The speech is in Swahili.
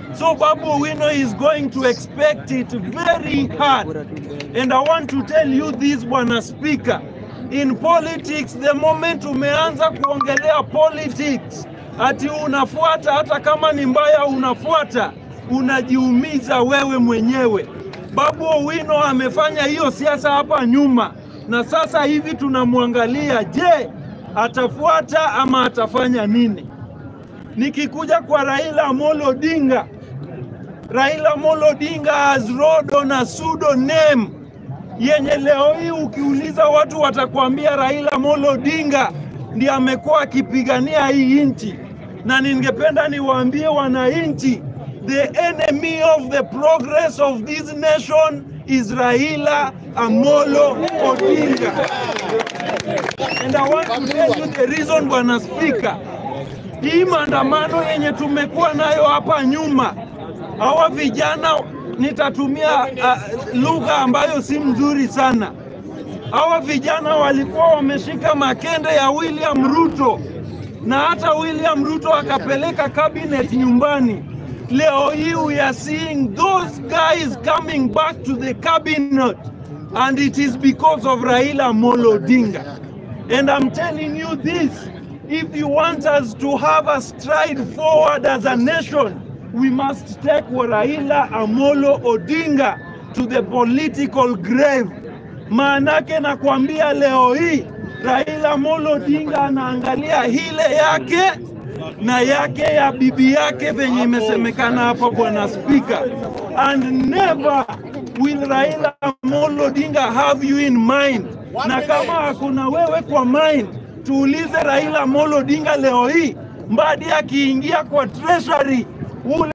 So Babu Owino is going to expect it very hard. And I want to tell you this, Bwana Speaker. In politics, the moment umeanza kuongelea politics, ati unafuata, hata kama ni mbaya unafuata, unajiumiza wewe mwenyewe. Babu Owino amefanya hiyo siasa hapa nyuma, na sasa hivi tunamwangalia, je, atafuata ama atafanya nini? Nikikuja kwa Raila Amolo Odinga, Raila Amolo Odinga has rode on a pseudonym yenye leo hii ukiuliza watu watakwambia Raila Amolo Odinga ndiye amekuwa akipigania hii nchi. Na ningependa niwaambie wananchi, the enemy of the progress of this nation is Raila Amolo Odinga. And I want to tell you the reason, Bwana Speaker. Hii maandamano yenye tumekuwa nayo hapa nyuma, hawa vijana, nitatumia lugha ambayo si mzuri sana. Hawa vijana walikuwa wameshika makende ya William Ruto, na hata William Ruto akapeleka cabinet nyumbani. Leo hii we are seeing those guys coming back to the cabinet, and it is because of Raila Amolo Odinga. And I'm telling you this, if you want us to have a stride forward as a nation, we must take Raila Amolo Odinga to the political grave. Maanake na kuambia leo hii, Raila Amolo Odinga anaangalia hile yake na yake ya bibi yake venye imesemekana hapa, Bwana Speaker. And never will Raila Amolo Odinga have you in mind. Na kama hakuna wewe kwa mind, tuulize Raila Amolo Odinga leo hii, Mbadi akiingia kwa treasury, ule